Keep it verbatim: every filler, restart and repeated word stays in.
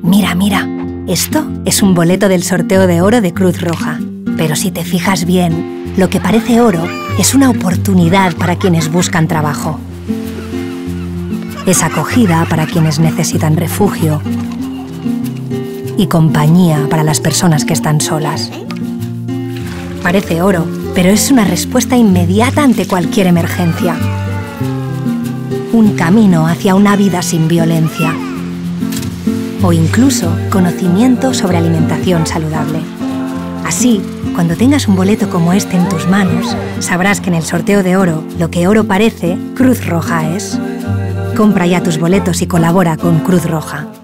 Mira, mira, esto es un boleto del sorteo de oro de Cruz Roja. Pero si te fijas bien, lo que parece oro es una oportunidad para quienes buscan trabajo. Es acogida para quienes necesitan refugio y compañía para las personas que están solas. Parece oro, pero es una respuesta inmediata ante cualquier emergencia. Un camino hacia una vida sin violencia. O incluso conocimiento sobre alimentación saludable. Así, cuando tengas un boleto como este en tus manos, sabrás que en el sorteo de oro, lo que oro parece, Cruz Roja es. Compra ya tus boletos y colabora con Cruz Roja.